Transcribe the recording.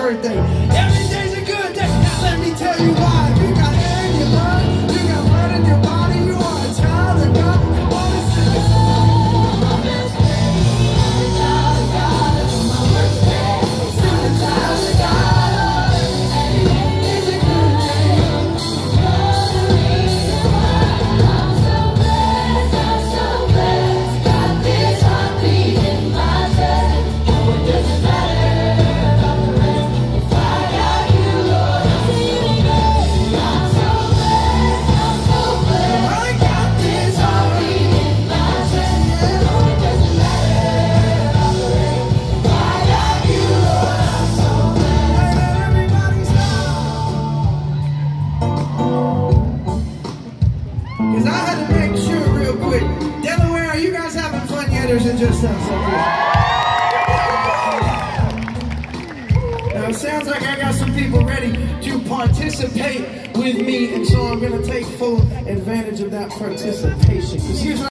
birthday. Every day's a good day. Now let me tell you why. If you got air in your lungs, you got blood in your body, you are a child of God. Come on and sing it. Because I had to make sure real quick. Delaware, are you guys having fun yet, or is it just us up here? Now it sounds like I got some people ready to participate with me, and so I'm going to take full advantage of that participation. Because here's what